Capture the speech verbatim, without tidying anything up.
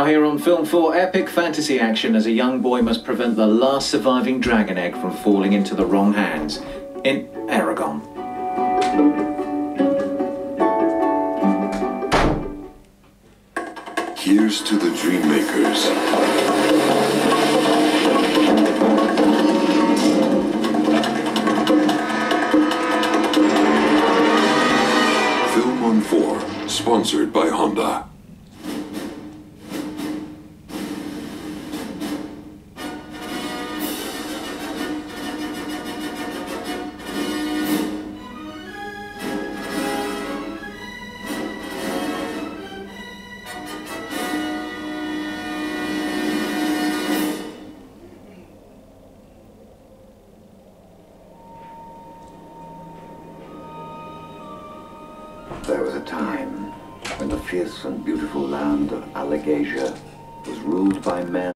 Now here on Film four, epic fantasy action as a young boy must prevent the last surviving dragon egg from falling into the wrong hands in Eragon. Here's to the dream makers. Film four, sponsored by Honda. There was a time when the fierce and beautiful land of Allegasia was ruled by men